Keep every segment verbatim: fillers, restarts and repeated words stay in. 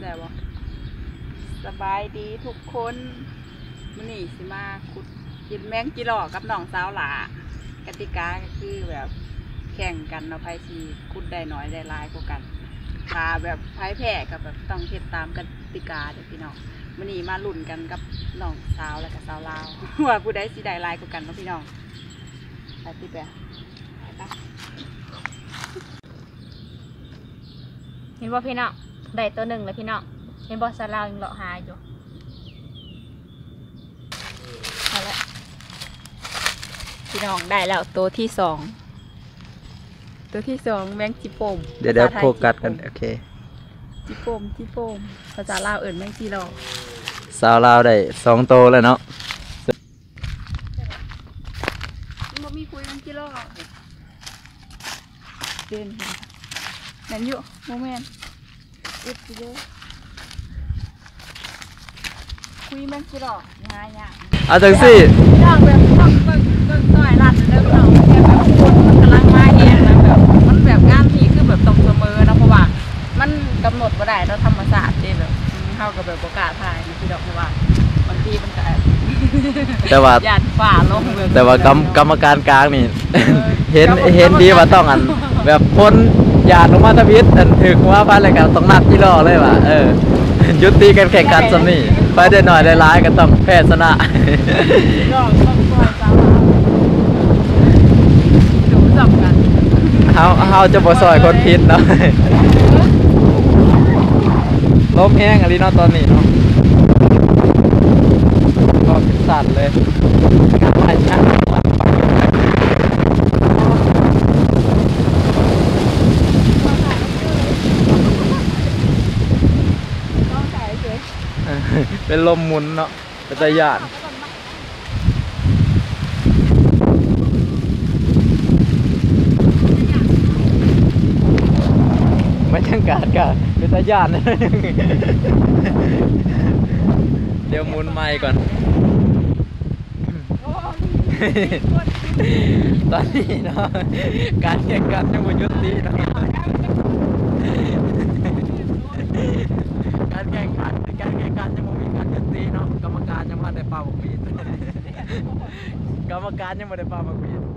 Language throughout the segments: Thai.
แต่ว่าสบายดีทุกคนมื้อนี้สิมาขุดกินแมงจิหล่อกับน้องสาวหลากติกาก็คือแบบแข่งกันเนาะไผสิขุดได้น้อยได้หลายกว่ากันถ้าแบบไผแพ้ก็แบบต้องเฮ็ดตามกติกาเด้อพี่น้องมื้อนี้มาลุ้นกันกับน้องสาวและก็สาวลาว ว่าผู้ใดสิได้หลายกว่ากันเนาะพี่น้องไปติแปะไปปะเห็นบ่พี่น้องได้ตัวหนึ่งเลยพี่น้องเห็นบ่สลาวยังเลาะหาอยู่เอาละพี่น้องได้แล้วตัวที่สองตัวที่สองแมงจิโปมเดี๋ยวเดี๋ยวภาษาไทโฟกัสกันโอเคจิโปมจิโปมภาษาลาวเอิ่นแมงจีหล่อสาวลาวได้สองโตแล้วเนาะมันมีคุยแมงจีหล่อเดินเห็นแมนอยู่โมเมนอึดสิเด้อคุยแมงจีหล่อง่ายยากเอาจังสิพี่น้องแบบต้องเบิ่งเบิ่งซอยลัดเด้อพี่น้องแค่แบบคนมันกำลังมาแหงนะแบบมันแบบงานที่คือแบบต้องเสมอนะเพราะว่ามันกำหนดบ่ได้เราธรรมศาสตร์เด้แบบเฮาก็แบบบ่กล้าถ่ายนี่พี่น้องเพราะว่าบางทีมันก็แต่ว่าหยาดฝ่าลงเลยแต่ว่ากรรมกรรมการกลางนี่ เห็นเห็นดีว่าต้องอัน แบบพ้นหยาดลงมาทวิตอันถึกว่าพันอะไรกันต้องนัดที่รอเลยว่ะเออ ยุติการแข่งขันสนี่ไปได้หน่อยได้ร้ายก็ต้องแพ้ชนะก็ต้องคอยสาวดูจับกันเฮาเฮาจะบ่ซอยคนผิดเนาะ ลมแห้งอะไรเนาะตอนนี้เนาะก็เป็นสัตว์เลยการถ่ายช่างมันปักเป็นลมหมุนเนาะเป็นตะยานไม่ช่างการกันเป็นตะยาน เดี๋ยวหมุนไม้ก่อน ตอนนี้เนาะการแข่งขันยังไม่ยุติเนาะการแข่งขันการแข่งขันยังไม่มีการยุติเนาะกรรมการยังไม่ได้เป่าปีดกรรมการยังไม่ได้เป่าปีด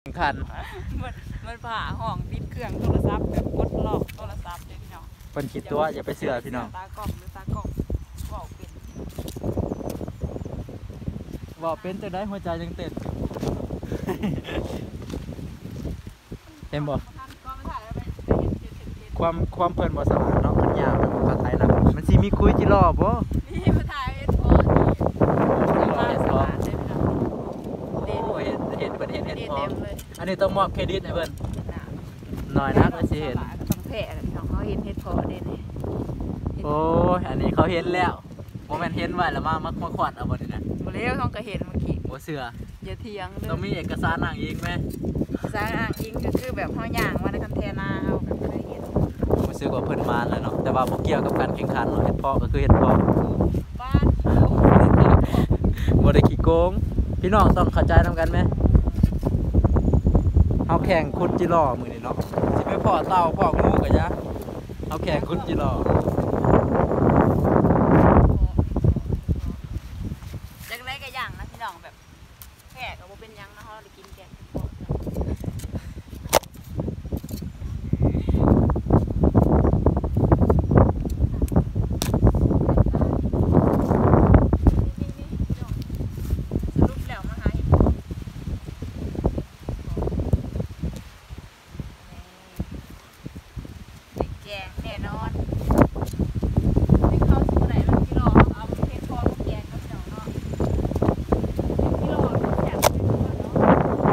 คันมันมันผ่าห้องปิดเครื่องโทรศัพท์แบบกดล็อกโทรศัพท์เลยพี่น้องเพิ่นคิดตัวอย่าไปเชื่อพี่น้องตากล้องหรือตากล้องเว้าเป็นว่าเป็นจังได๋หัวใจยังเต้น เห็นบ่ท่านก็ไม่ถ่ายแล้วไปไปเห็นเห็นเห็นเห็นความความเพิ่นบ่สมานเนาะมันยาวมันก็ไทยนะมันสิมีคุยจิรอบ่นี่มาถ่ายเห็นพอที่มาสมานเลยพี่น้องเด่นโอ้เห็นเห็นเพิ่นเห็นเห็นเด่นพอเต็มเลยอันนี้ต้องมอบเครดิตให้เพิ่นน่ะน้อยนักเลยสิเห็นก็ต้องแพ้กันพี่น้องเขาเห็นเห็นพอเด่นเลยโอ้ยอันนี้เขาเห็นแล้วบ่แม่นเห็นไว้แล้วมามามาขวัดเอาบ่นี่นะบ่เลี้ยวท้องก็เห็นเมื่อกี้บ่เชื่ออย่าเถียงเลยต้องมีเอกสารอ้างอิงไหมสร้างอ้างอิงก็คือแบบเฮาย่างมาในคันเทนาเฮาแบบบ่ได้เห็นรู้สึกว่าเพิ่นมาแล้วเนาะแต่ว่าบ่เกี่ยวกับการแข่งขันเนาะเฮ็ดเพาะก็คือเฮ็ดเพาะบ้านบ่ได้ขี้โกงพี่น้องต้องเข้าใจนำกันไหมเฮาแข่งขุดจิรอมื้อนี้เนาะสิไปเพาะเต่าเพาะงูก็ยะเฮาแข่งขุดจิรอจักได๋ก็ย่างนะพี่น้องแบบแพ้ก็บ่เป็นหยังนะเฮาได้กินแกงเห็ดเพาะสรุปแล้วมาหาเห็ดเพาะได้แกงแน่นอนให้เข้าสู่ไหนแล้วพี่น้องเอาเห็ดเพาะมาแกงกับเจ้าเนาะพี่น้องแซ่บไปทั่วเนาะ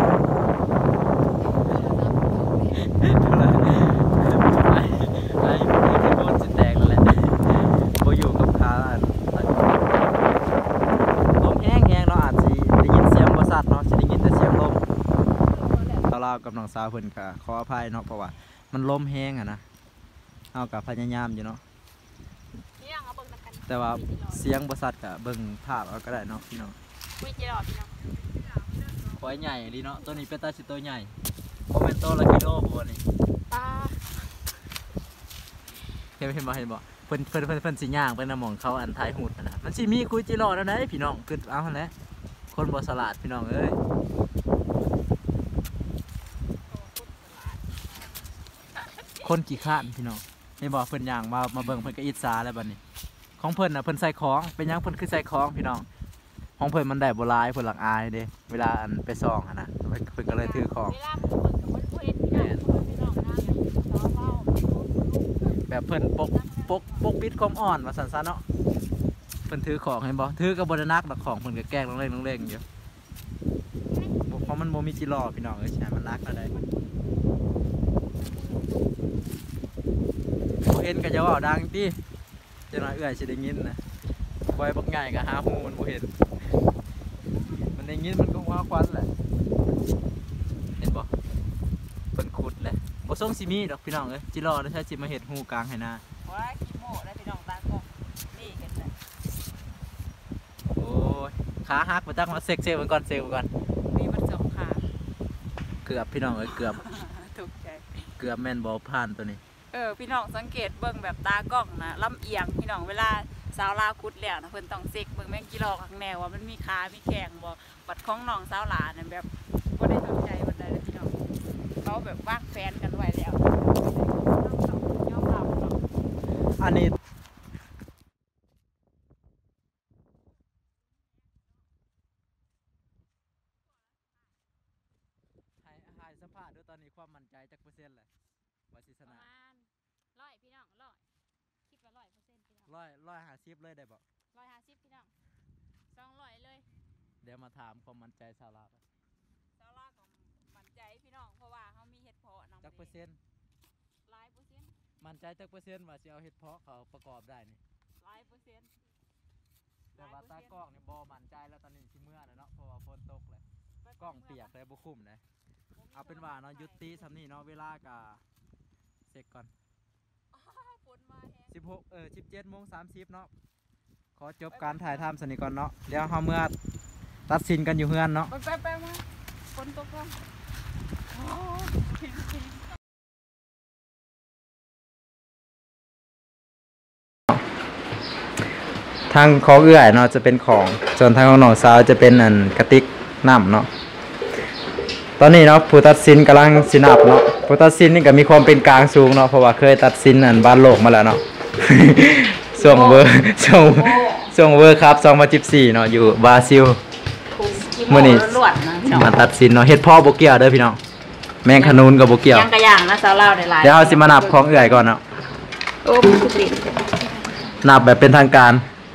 ไอ้ไอ้ที่โดนสิแตกแล้วแหละบ่อยู่กับขาอันลมแห้งๆเนาะอาจสิได้ยินเสียงบ่ชัดเนาะสิได้ยินแต่เสียงลมเรากับน้องสาวเพิ่นก็ขออภัยเนาะเพราะว่ามันลมแห้งอะนะเฮาก็พยายามอยู่เนาะนี่ยังเอาเบิ่งกันแต่ว่าเสียงบ่ชัดก็เบิ่งภาพเอาก็ได้เนาะพี่น้องคุยจิรอพี่น้องควายใหญ่ดีเนาะตัวนี้เป็นตาสิตัวใหญ่บ่แม่นตัวละกิโลบ่นี่ปลาเห็นเห็นบ่เห็นบ่เพิ่นเพิ่นเพิ่นเพิ่นสิย่างไปนำหม่องเขาอันท้ายหูดนั่นน่ะมันสิมีคุยจิรอแล้วได้พี่น้องคือเอาหั่นแหละคนบ่ฉลาดพี่น้องเอ้ยคนขี้ข้านพี่น้องเห็นบ่เพิ่นย่างมามาเบิ่งเพิ่นก็อิจฉาแล้วบัดนี้ของเพิ่นน่ะเพิ่นใส่ของเป็นหยังเพิ่นคือใส่ของพี่น้องของเพิ่นมันได้บ่หลายเพิ่นหลักอายเด้เวลาอันไปส่องหั่นน่ะเพิ่นเพิ่นก็เลยถือของเวลาเบิ่งกับบ่ได้เห็นพี่น้องพี่น้องนะสอเว้าแบบเพิ่นปกปกปกปิดความอ่อนว่าซั่นซะเนาะเพิ่นถือของเห็นบ่ถือก็บ่ได้นักดอกของเพิ่นก็แกล้งลงเล่งลงเล่งอยู่บ่เพราะมันบ่มีจิรอพี่น้องเอ้ยใช่มันนักแล้วได้บ่เห็นก็จะเว้าดังติจังน้อยเอื้อยสิได้ยินนะบ่ให้บักใหญ่ก็หาหูมันบ่เห็นมันได้ยินมันก็หัวควันแหละเห็นบ่เพิ่นขุดแหละบ่ส่งสิมีดอกพี่น้องเอ้ยจิรอแล้วใช้สิมาเฮ็ดหูกลางให้นาว่าขี้โม่ได้พี่น้องตากล้องนี่กันนะโอ้ยขาหักมาตั้งมาเซ็กเซ็กมันก่อนเซ็กมันก่อนมีมันสองขาเกือบพี่น้องเอ้ยเกือบถูกใจเกือบแม่นบอลผ่านตัวนี้เออพี่น้องสังเกตเบิ่งแบบตากล้องนะลำเอียงพี่น้องเวลาสาวลาวคุดแล้วนะเพิ่นต้องเซ็กเบิ่งแม่งกิโลข้างแนวว่ามันมีขามีแข้งบ่บัดของน้องสาวหลานนั่นแบบบ่ได้สนใจบันไดเลยพี่น้องเขาแบบวางแผนกันไว้แล้วยอมรับเนาะอันนี้ให้ให้สัมภาษณ์ดูตอนนี้ความมั่นใจจักเปอร์เซ็นต์แหละว่าสิชประนะมาณร้อยพี่น้องร้อยคิดว่าร้อยเปอร์เซ็นต์พี่น้องร้อยร้อยห้าสิบเลยได้บ่ร้อยห้าสิบพี่น้องสองร้อยเลยเดี๋ยวมาถามความมั่นใจชาวลาวสาวลาวก็มั่นใจพี่น้องเพราะว่าเขามีเฮ็ดเพาะนำจักเปอร์เซ็นต์หลายเปอร์เซ็นต์มั่นใจจักเปอร์เซ็นต์ว่าสิเอาเฮ็ดเพาะเขาประกอบได้นี่หลายเปอร์เซ็นต์แต่ว่าตากล้องนี่บ่มั่นใจแล้วตอนนี้สิเมื่อแล้วเนาะเพราะว่าฝนตกเลยกล้องเปียกเลยบ่คุ้มเลยเอาเป็นว่าเนาะยุติซำนี้เนาะเวลาก็เสร็จก่อนฝนมาแฮงสิบหกเออสิบเจ็ดโมงสามสิบเนาะขอจบการถ่ายทำสนิทก่อนเนาะเดี๋ยวเฮาเมื่อตัดสินกันอยู่เฮือนเนาะไปไปไปมาฝนตกแล้วโอ้ทิ้งทิ้งทางของเอื้อยเนาะจะเป็นของส่วนทางของน้องสาวจะเป็นอันกระติกน้ำเนาะตอนนี้เนาะผู้ตัดสินกำลังสินับเนาะผู้ตัดสินนี่ก็มีความเป็นกลางสูงเนาะเพราะว่าเคยตัดสินอันบ้านโลกมาแล้วเนาะ ส่งเวอร์ส่งส่งเวอร์ครับสองพันสิบสี่เนาะอยู่บราซิล มื้อนี้ลวดนะพี่น้องมาตัดสินเนาะเฮ็ดพ่อบ่เกี่ยวเด้อพี่น้องแมงขนุนกับบ่เกี่ยวย่างกระย่างนะสาวเล่าได้หลายเดี๋ยวเราสิมานับของเอื่อยก่อนเนาะโอ้สุดฤทธิ์นับแบบเป็นทางการ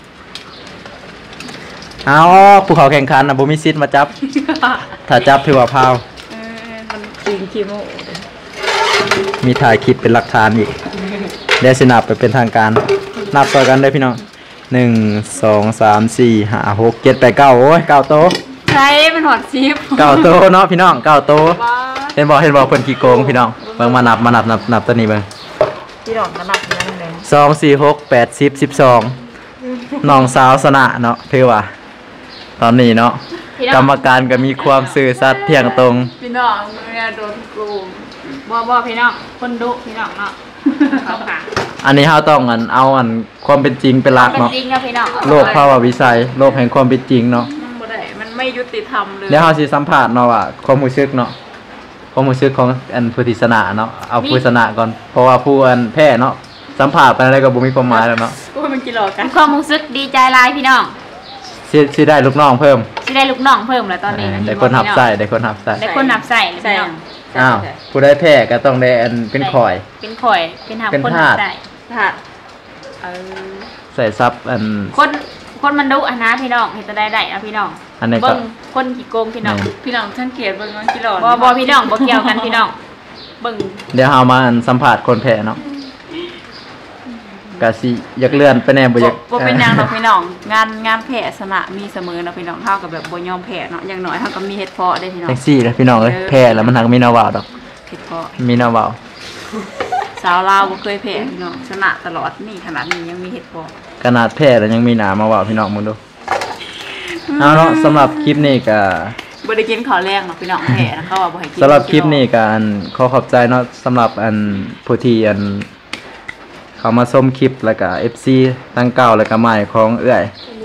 เอาผู้เขาแข่งขันนะบ่มีสิทธิ์มาจับ ถ้าจับถือว่าพาวเออมันจริงขี้โมมีถ่ายคลิปเป็นหลักฐานอีกเดี๋ยวสินับไปเป็นทางการ นับต่อกันเด้อพี่น้องหนึ่ง สอง สาม สี่ ห้า หก เจ็ด แปด เก้าโอ้ยเก้าโตใช่มันหอดซิปเก้าโตเนาะพี่น้องเก้าโตว้าเห็นบ่เห็นบ่เพิ่นขี้โกงพี่น้องเบิ่งมานับมานับนับนับตัวนี้เบิ่งพี่น้องก็นับนั่นเลยสอง สี่ หก แปด สิบ สิบสองน้องสาวสนะเนาะถือว่าตอนนี้เนาะพี่น้องกรรมการก็มีความซื่อสัตย์เที่ยงตรงพี่น้องเนี่ยโดนโกงบ่บ่พี่น้องคนดุพี่น้องเนาะเขาค่ะอันนี้เราต้องอันเอาอันความเป็นจริงเป็นหลักเป็นเนาะจริงนะพี่น้องโลกภาวะวิสัยโลกแห่งความเป็นจริงเนาะมันบ่ได้มันไม่ยุติธรรมเลยแล้วเราสิสัมภาษณ์เนาะว่าความรู้สึกเนาะความรู้สึกของอันผู้ที่ชนะเนาะเอาผู้ชนะก่อนเพราะว่าผู้อันแพ้เนาะสัมภาษณ์ไปอะไรก็บ่มีความหมายแล้วเนาะโอ้ยมันกี่หลอกกันความรู้สึกดีใจหลายพี่น้องสิสิได้ลูกน้องเพิ่มสิได้ลูกน้องเพิ่มแล้วตอนนี้เออได้คนหับใส่ได้คนหับใส่ได้คนนับใส่เลยใช่พี่น้องอ้าวผู้ได้แพ้ก็ต้องได้อันเป็นข่อยเป็นข่อยเป็นหับเป็นคนทานัสบใส่ค่ะเออใส่ซับอันคนคนมันดุอะนะพี่น้องเห็นจะได้ได้นะพี่น้องอันนี้ก็เบิ่งคนขี้โกงพี่น้องพี่น้องสังเกตเบิ่งว่ากี่หลอกบ่บ่พี่น้องบ่เกี่ยวกันพี่น้องเบิ่งเดี๋ยวเรามาอันสัมภาษณ์คนแพ้เนาะกะสิอยากเลื่อนไปแน่บ่อยากบ่เป็นหยังดอกพี่น้องงานงานแพ้ชนะมีเสมอเนาะพี่น้องเฮากับแบบบ่ยอมแพ้เนาะอย่างน้อยเฮาก็มีเฮ็ดเพาะได้พี่น้องแท็กซี่นะพี่น้องเอ้ยเออแพ้แล้วมันหักมีนาวาวดอกเฮ็ดเพาะมีนาวาวสาวลาวบ่เคยแพ้พี่น้องชนะตลอดนี่ขนาดนี้ยังมีเฮ็ดเพาะขนาดแพ้แล้วยังมีหนามาวาวพี่น้องมึงดูเอาเนาะสำหรับคลิปนี้ก็บ่ได้กินข้าวแรงหรอกพี่น้องแพ้นะเขาว่าบ่ให้กินสำหรับคลิปนี้ก็อันขอขอบใจเนาะสำหรับอันผู้ที่อันเขามาชมคลิปแล้วก็ เอฟ ซี ทั้งเก่าแล้วก็ใหม่ของเอื้อย